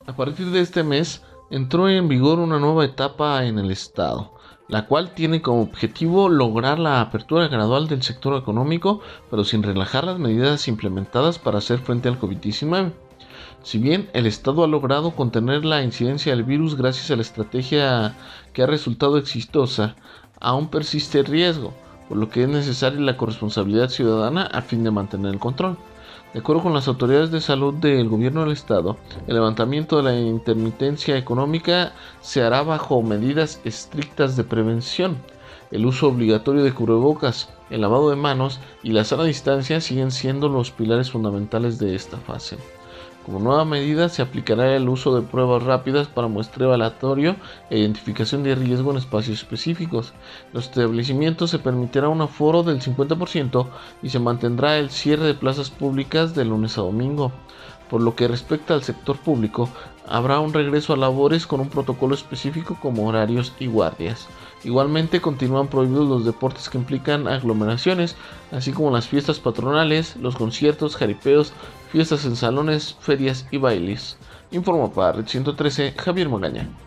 A partir de este mes, entró en vigor una nueva etapa en el Estado, la cual tiene como objetivo lograr la apertura gradual del sector económico, pero sin relajar las medidas implementadas para hacer frente al COVID-19. Si bien el Estado ha logrado contener la incidencia del virus gracias a la estrategia que ha resultado exitosa, aún persiste el riesgo, por lo que es necesaria la corresponsabilidad ciudadana a fin de mantener el control. De acuerdo con las autoridades de salud del gobierno del estado, el levantamiento de la intermitencia económica se hará bajo medidas estrictas de prevención. El uso obligatorio de cubrebocas, el lavado de manos y la sana distancia siguen siendo los pilares fundamentales de esta fase. Como nueva medida, se aplicará el uso de pruebas rápidas para muestreo aleatorio e identificación de riesgo en espacios específicos. En los establecimientos se permitirá un aforo del 50% y se mantendrá el cierre de plazas públicas de lunes a domingo. Por lo que respecta al sector público, habrá un regreso a labores con un protocolo específico como horarios y guardias. Igualmente continúan prohibidos los deportes que implican aglomeraciones, así como las fiestas patronales, los conciertos, jaripeos, fiestas en salones, ferias y bailes. Informa para Red 113, Javier Magaña.